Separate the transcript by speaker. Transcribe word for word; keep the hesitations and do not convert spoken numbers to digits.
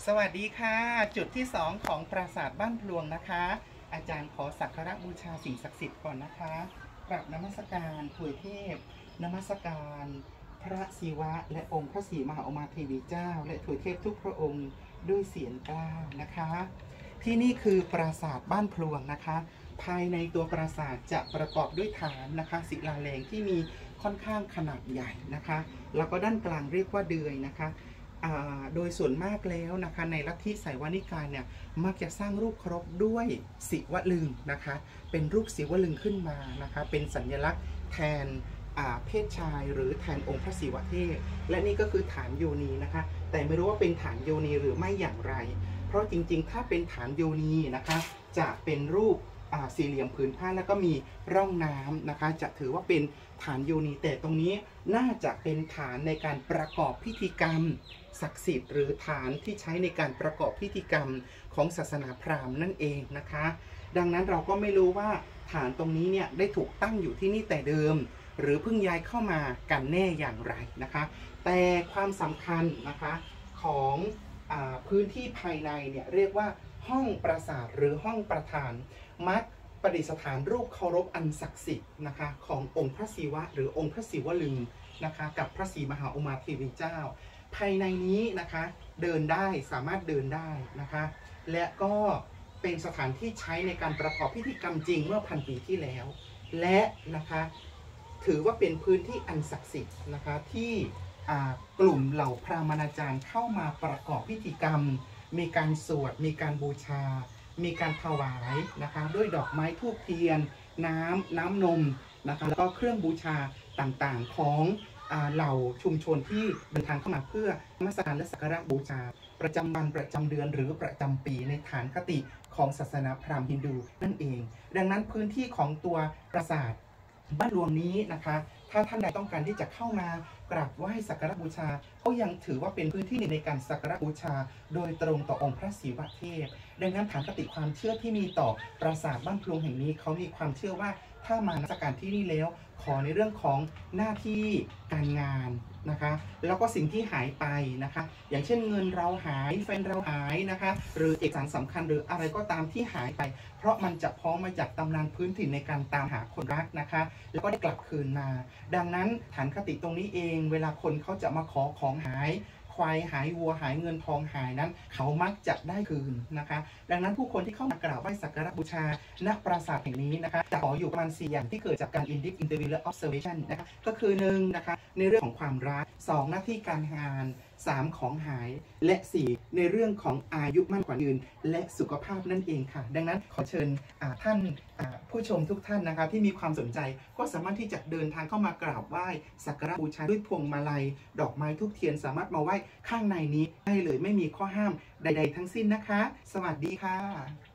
Speaker 1: สวัสดีค่ะจุดที่สองของปราสาทบ้านพลวงนะคะอาจารย์ขอสักการะบูชาสิ่งศักดิ์สิทธิ์ก่อนนะคะกราบนมัสการถวยเทพนมัสการพระศิวะและองค์พระศรีมหาอุมาเทวีเจ้าและถวยเทพทุกพระองค์ด้วยเสียงกล้าวนะคะที่นี่คือปราสาทบ้านพลวงนะคะภายในตัวปราสาทจะประกอบด้วยฐานนะคะศิลาแรงที่มีค่อนข้างขนาดใหญ่นะคะแล้วก็ด้านกลางเรียกว่าเดือยนะคะโดยส่วนมากแล้วนะคะในลัทธิไสยวานิกายเนี่ยมักจะสร้างรูปเคารพด้วยศิวลึงนะคะเป็นรูปศิวลึงขึ้นมานะคะเป็นสัญลักษณ์แทนเพศชายหรือแทนองค์พระศิวเทพและนี่ก็คือฐานโยนีนะคะแต่ไม่รู้ว่าเป็นฐานโยนีหรือไม่อย่างไรเพราะจริงๆถ้าเป็นฐานโยนีนะคะจะเป็นรูปสี่เหลี่ยมผืนผ้าแล้วก็มีร่องน้ำนะคะจะถือว่าเป็นฐานโยนีแต่ตรงนี้น่าจะเป็นฐานในการประกอบพิธีกรรมศักดิ์สิทธิ์หรือฐานที่ใช้ในการประกอบพิธีกรรมของศาสนาพราหมณ์นั่นเองนะคะดังนั้นเราก็ไม่รู้ว่าฐานตรงนี้เนี่ยได้ถูกตั้งอยู่ที่นี่แต่เดิมหรือเพิ่งย้ายเข้ามากันแน่อย่างไรนะคะแต่ความสำคัญนะคะของอ่าพื้นที่ภายในเนี่ยเรียกว่าห้องปราสาทหรือห้องประธานมักประดิษฐานรูปเคารพอันศักดิ์สิทธิ์นะคะขององค์พระศิวะหรือองค์พระศิวลึงนะคะกับพระศรีมหาอุมาเทวีเจ้าภายในนี้นะคะเดินได้สามารถเดินได้นะคะและก็เป็นสถานที่ใช้ในการประกอบพิธีกรรมจริงเมื่อพันปีที่แล้วและนะคะถือว่าเป็นพื้นที่อันศักดิ์สิทธิ์นะคะที่กลุ่มเหล่าพราหมณ์อาจารย์เข้ามาประกอบพิธีกรรมมีการสวดมีการบูชามีการถวายนะคะด้วยดอกไม้ธูปเทียนน้ำน้ำนมนะคะแล้วก็เครื่องบูชาต่างๆของเหล่าชุมชนที่เดินทางเข้ามาเพื่อนมัสการและสักการะบูชาประจำวันประจำเดือนหรือประจำปีในฐานคติของศาสนาพราหมณ์ฮินดูนั่นเองดังนั้นพื้นที่ของตัวปราสาทบ้านหลวงนี้นะคะถ้าท่านใดต้องการที่จะเข้ามากราบไหว้สักการะบูชาก็ยังถือว่าเป็นพื้นที่ในการสักการะบูชาโดยตรงต่อองค์พระศิวเทพดังนั้นฐานคติความเชื่อที่มีต่อปราสาทบ้านพลวงแห่งนี้เขามีความเชื่อว่าถ้ามานมัสการที่นี่แล้วขอในเรื่องของหน้าที่การงานนะคะแล้วก็สิ่งที่หายไปนะคะอย่างเช่นเงินเราหายแฟนเราหายนะคะหรือเอกสารสำคัญหรืออะไรก็ตามที่หายไปเพราะมันจะพ้องมาจากตำนานพื้นถิ่นในการตามหาคนรักนะคะแล้วก็ได้กลับคืนมาดังนั้นฐานคติตรงนี้เองเวลาคนเขาจะมาขอของหายควายหายวัวหายเงินทองหายนั้นเขามักจะได้คืนนะคะดังนั้นผู้คนที่เข้ามากราบไหว้สักการะบูชาณปราสาทแห่งนี้นะคะจะขออยู่ประมาณสี่อย่างที่เกิดจากการ indict interview และ observation นะคะก็คือหนึ่งนะคะในเรื่องของความรักสองหน้าที่การงานสามของหายและสี่ในเรื่องของอายุมั่นขวัญยืนและสุขภาพนั่นเองค่ะดังนั้นขอเชิญท่านผู้ชมทุกท่านนะคะที่มีความสนใจก็สามารถที่จะเดินทางเข้ามากราบไหว้สักการะบูชาด้วยพวงมาลัยดอกไม้ทูบเทียนสามารถมาไหว้ข้างในนี้ได้เลยไม่มีข้อห้ามใดๆทั้งสิ้นนะคะสวัสดีค่ะ